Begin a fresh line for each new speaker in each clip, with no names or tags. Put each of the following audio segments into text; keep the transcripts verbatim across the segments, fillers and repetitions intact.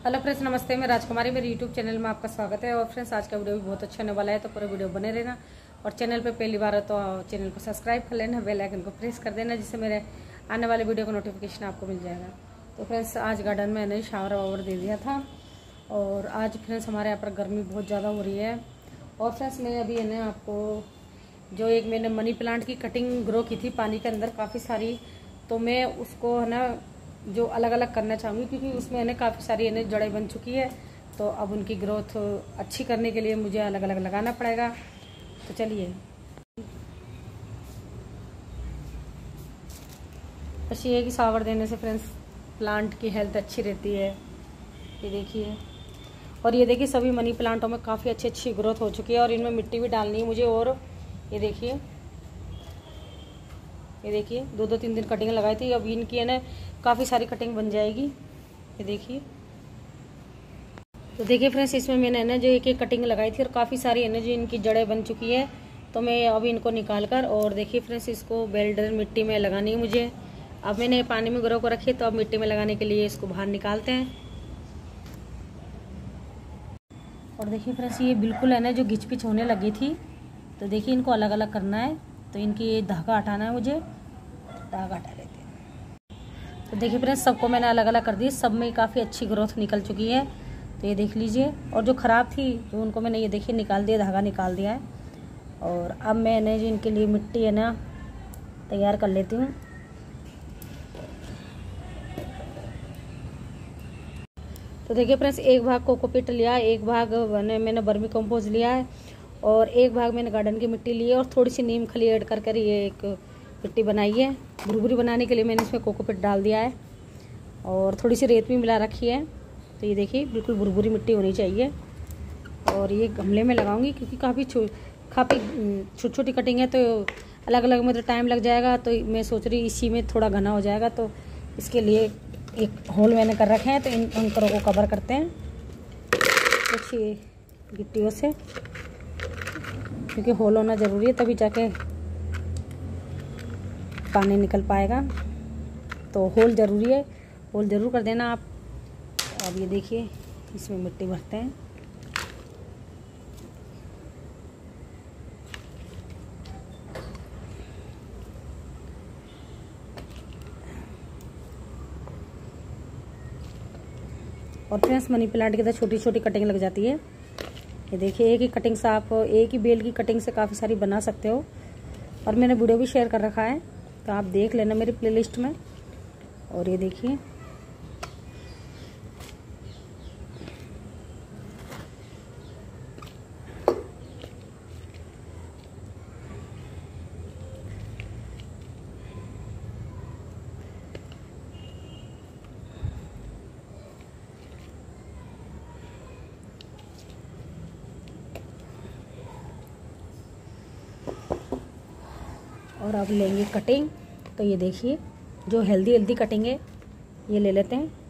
Hello friends, नमस्ते। मैं राजकुमारी, मेरे यूट्यूब चैनल में आपका स्वागत है। और फ्रेंड्स, आज का वीडियो भी बहुत अच्छा होने वाला है, तो पूरे वीडियो बने रहना। और चैनल पे पहली बार हो तो चैनल को सब्सक्राइब कर लेना, बेल आइकन को प्रेस कर देना, जिससे मेरे आने वाले वीडियो का नोटिफिकेशन आपको मिल जाएगा। तो फ्रेंड्स, आज गार्डन में मैंने शावर वावर दे दिया था। और आज फ्रेंड्स हमारे यहाँ पर गर्मी बहुत ज़्यादा हो रही है। और फ्रेंड्स, मैं अभी है ना आपको जो एक मैंने मनी प्लांट की कटिंग ग्रो की थी पानी के अंदर काफ़ी सारी, तो मैं उसको है ना जो अलग अलग करना चाहूँगी, क्योंकि उसमें है ना काफ़ी सारी है ना जड़ें बन चुकी है। तो अब उनकी ग्रोथ अच्छी करने के लिए मुझे अलग अलग लगाना पड़ेगा। तो चलिए, बस ये है कि शावर देने से फ्रेंड्स प्लांट की हेल्थ अच्छी रहती है। ये देखिए, और ये देखिए सभी मनी प्लांटों में काफ़ी अच्छी अच्छी ग्रोथ हो चुकी है। और इनमें मिट्टी भी डालनी है मुझे। और ये देखिए, ये देखिए दो दो तीन दिन कटिंग लगाई थी, अब इनकी है ना काफ़ी सारी कटिंग बन जाएगी। ये देखिए, तो देखिए फ्रेंड्स, इसमें मैंने है ना जो एक एक कटिंग लगाई थी और काफ़ी सारी है ना जो इनकी जड़ें बन चुकी है। तो मैं अभी इनको निकाल कर, और देखिए फ्रेंड्स, इसको बेल्डर मिट्टी में लगानी है मुझे। अब मैंने पानी में ग्रो को रखी, तो अब मिट्टी में लगाने के लिए इसको बाहर निकालते हैं। और देखिए फ्रेंड्स, ये बिल्कुल है ना जो घिच पिच होने लगी थी, तो देखिए इनको अलग अलग करना है। तो इनकी धागा हटाना है मुझे, धागा हटा लेते हैं। तो देखिए फ्रेंड्स, सबको मैंने अलग अलग कर दी, सब में काफ़ी अच्छी ग्रोथ निकल चुकी है। तो ये देख लीजिए, और जो ख़राब थी जो उनको मैंने ये देखिए निकाल दिया, धागा निकाल दिया है। और अब मैंने जो इनके लिए मिट्टी है ना तैयार कर लेती हूँ। तो देखिए फ्रेंड्स, एक भाग कोकोपीट लिया, एक भाग मैंने वर्मी कंपोज लिया है, और एक भाग मैंने गार्डन की मिट्टी ली है, और थोड़ी सी नीम खली ऐड कर कर ये एक मिट्टी बनाई है। भुरभुरी बनाने के लिए मैंने इसमें कोकोपीट डाल दिया है, और थोड़ी सी रेत भी मिला रखी है। तो ये देखिए बिल्कुल भुरभुरी मिट्टी होनी चाहिए। और ये गमले में लगाऊंगी, क्योंकि काफ़ी छो काफ़ी छोटी छोटी कटिंग है, तो अलग अलग में तो टाइम लग जाएगा। तो मैं सोच रही इसी में थोड़ा घना हो जाएगा, तो इसके लिए एक होल मैंने कर रखे हैं। तो इन अंकरों को कवर करते हैं कुछ गिट्टियों से, क्योंकि होल होना ज़रूरी है, तभी जाके पानी निकल पाएगा। तो होल ज़रूरी है, होल ज़रूर कर देना आप। अब ये देखिए, इसमें मिट्टी भरते हैं। और फ्रेंड्स, मनी प्लांट की तो छोटी छोटी कटिंग लग जाती है। ये देखिए, एक ही कटिंग से आप एक ही बेल की कटिंग से काफ़ी सारी बना सकते हो। और मैंने वीडियो भी शेयर कर रखा है, तो आप देख लेना मेरी प्लेलिस्ट में। और ये देखिए, और अब लेंगे कटिंग। तो ये देखिए, जो हेल्दी हेल्दी कटिंग है ये ले लेते हैं।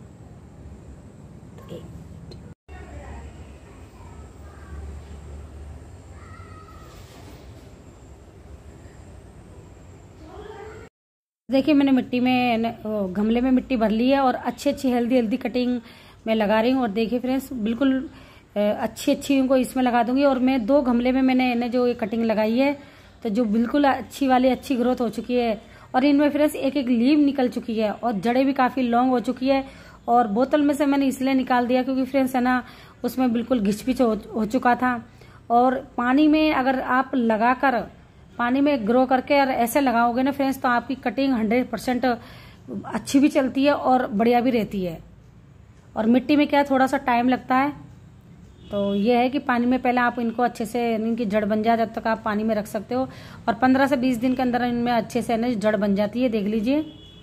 देखिए, मैंने मिट्टी में गमले में मिट्टी भर ली है, और अच्छी अच्छी हेल्दी हेल्दी कटिंग मैं लगा रही हूँ। और देखिए फ्रेंड्स, बिल्कुल अच्छी अच्छी उनको इसमें लगा दूंगी। और मैं दो गमले में मैंने ना जो ये कटिंग लगाई है, तो जो बिल्कुल अच्छी वाली अच्छी ग्रोथ हो चुकी है। और इनमें फ्रेंड्स एक एक लीव निकल चुकी है, और जड़ें भी काफ़ी लॉन्ग हो चुकी है। और बोतल में से मैंने इसलिए निकाल दिया क्योंकि फ्रेंड्स है ना उसमें बिल्कुल घिचपिच हो, हो चुका था। और पानी में अगर आप लगाकर पानी में ग्रो करके और ऐसे लगाओगे ना फ्रेंड्स, तो आपकी कटिंग हंड्रेड परसेंट अच्छी भी चलती है और बढ़िया भी रहती है। और मिट्टी में क्या थोड़ा सा टाइम लगता है। तो ये है कि पानी में पहले आप इनको अच्छे से, इनकी जड़ बन जाए जब तक आप पानी में रख सकते हो। और पंद्रह से बीस दिन के अंदर इनमें अच्छे से ना जड़ बन जाती है, देख लीजिए।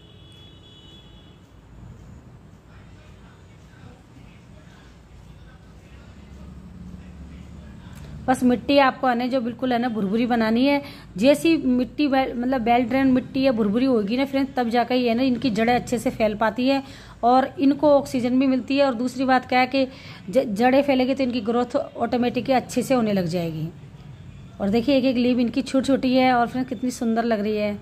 बस मिट्टी आपको है ना जो बिल्कुल है ना भुरभुरी बनानी है। जैसी मिट्टी मतलब वेल ड्रेन मिट्टी है भुरभुरी होगी ना फ्रेंड्स, तब जाकर ये ना इनकी जड़ें अच्छे से फैल पाती है, और इनको ऑक्सीजन भी मिलती है। और दूसरी बात क्या है कि जड़ें फैलेगी तो इनकी ग्रोथ ऑटोमेटिकली अच्छे से होने लग जाएगी। और देखिए, एक एक लीव इनकी छोटी छोटी है, और फ्रेंड्स कितनी सुंदर लग रही है।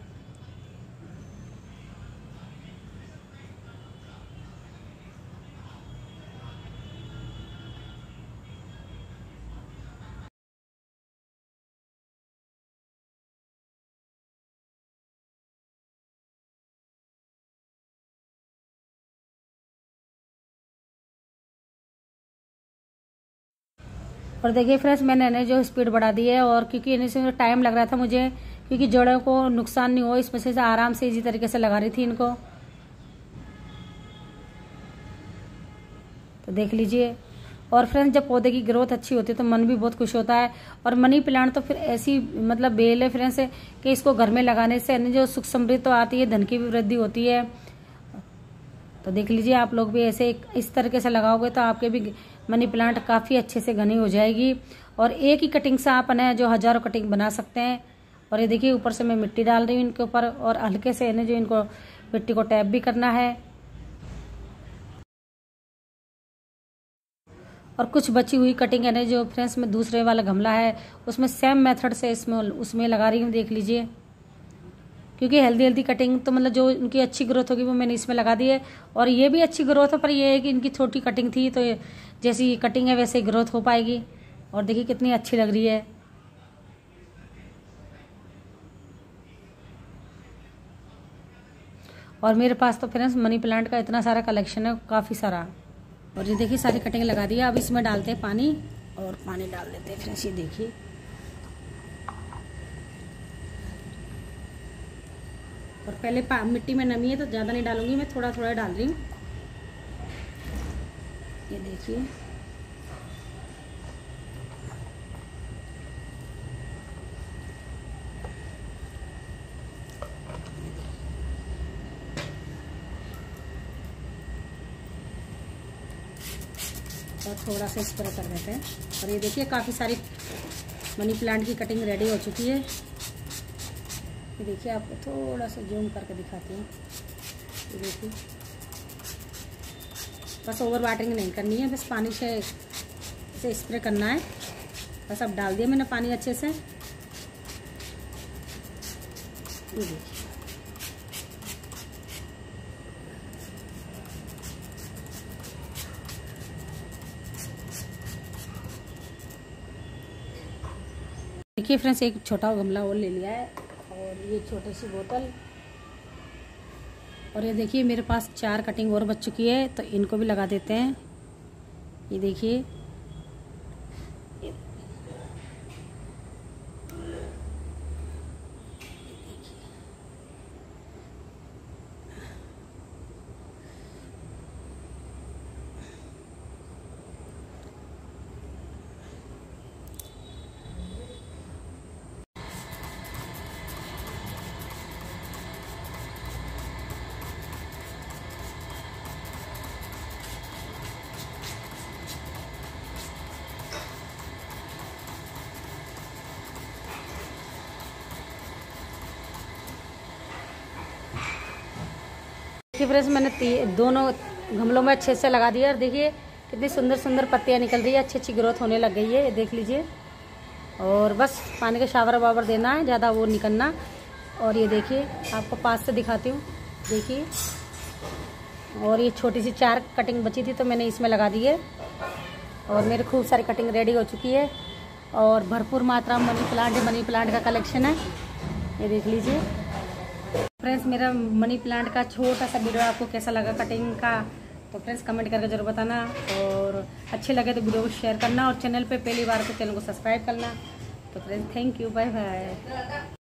और देखिए फ्रेंड्स, मैंने इन्हें जो स्पीड बढ़ा दी है, और क्योंकि इन्हें से टाइम लग रहा था मुझे, क्योंकि जड़ों को नुकसान नहीं हो, इस वजह से आराम से इसी तरीके से लगा रही थी इनको। तो देख लीजिए। और फ्रेंड्स, जब पौधे की ग्रोथ अच्छी होती है तो मन भी बहुत खुश होता है। और मनी प्लांट तो फिर ऐसी मतलब बेल है फ्रेंड्स कि इसको घर में लगाने से जो सुख समृद्धि तो आती है, धन की भी वृद्धि होती है। तो देख लीजिए, आप लोग भी ऐसे इस तरीके से लगाओगे तो आपके भी मनी प्लांट काफ़ी अच्छे से घनी हो जाएगी। और एक ही कटिंग से आप इन्हें जो हजारों कटिंग बना सकते हैं। और ये देखिए, ऊपर से मैं मिट्टी डाल रही हूँ इनके ऊपर, और हल्के से इन्हें जो इनको मिट्टी को टैप भी करना है। और कुछ बची हुई कटिंग है जो फ्रेंड्स में दूसरे वाला गमला है उसमें सेम मेथड से इसमें उसमें लगा रही हूँ, देख लीजिए। क्योंकि हेल्दी हेल्दी कटिंग तो मतलब जो इनकी अच्छी ग्रोथ होगी वो मैंने इसमें लगा दी है। और ये भी अच्छी ग्रोथ है, पर ये है कि इनकी छोटी कटिंग थी, तो जैसी कटिंग है वैसे ही ग्रोथ हो पाएगी। और देखिए कितनी अच्छी लग रही है। और मेरे पास तो फ्रेंड्स मनी प्लांट का इतना सारा कलेक्शन है, काफ़ी सारा। और ये देखिए सारी कटिंग लगा दी है। अब इसमें डालते हैं पानी, और पानी डाल देते हैं फ्रेंड्स। ये देखिए, और पहले मिट्टी में नमी है तो ज़्यादा नहीं डालूंगी, मैं थोड़ा थोड़ा डाल रही हूँ। ये देखिए, और थोड़ा सा स्प्रे कर देते हैं। और ये देखिए, काफ़ी सारी मनी प्लांट की कटिंग रेडी हो चुकी है। ये देखिए, आपको थोड़ा सा जूम करके दिखाती हूँ। ये देखिए, बस ओवर वाटरिंग नहीं करनी है, बस पानी से इसे स्प्रे करना है। बस अब डाल दिया मैंने पानी अच्छे से। ये देखिए, देखिए फ्रेंड्स, एक छोटा गमला और ले लिया है, और ये छोटी सी बोतल। और ये देखिए, मेरे पास चार कटिंग और बच चुकी है, तो इनको भी लगा देते हैं। ये देखिए, देखिए फ्रेंड्स, मैंने दोनों गमलों में अच्छे से लगा दिया। और देखिए कितनी सुंदर सुंदर पत्तियां निकल रही है, अच्छी अच्छी ग्रोथ होने लग गई है, ये देख लीजिए। और बस पानी का शावर वावर देना है, ज़्यादा वो नहीं करना। और ये देखिए, आपको पास से दिखाती हूँ, देखिए। और ये छोटी सी चार कटिंग बची थी तो मैंने इसमें लगा दी है। और मेरे खूब सारी कटिंग रेडी हो चुकी है, और भरपूर मात्रा में मनी प्लांट मनी प्लांट का कलेक्शन है, ये देख लीजिए। फ्रेंड्स, मेरा मनी प्लांट का छोटा सा वीडियो आपको कैसा लगा कटिंग का, तो फ्रेंड्स कमेंट करके जरूर बताना। और अच्छे लगे तो वीडियो को शेयर करना, और चैनल पे पहली बार तो चैनल को सब्सक्राइब करना। तो friends, thank you, bye bye.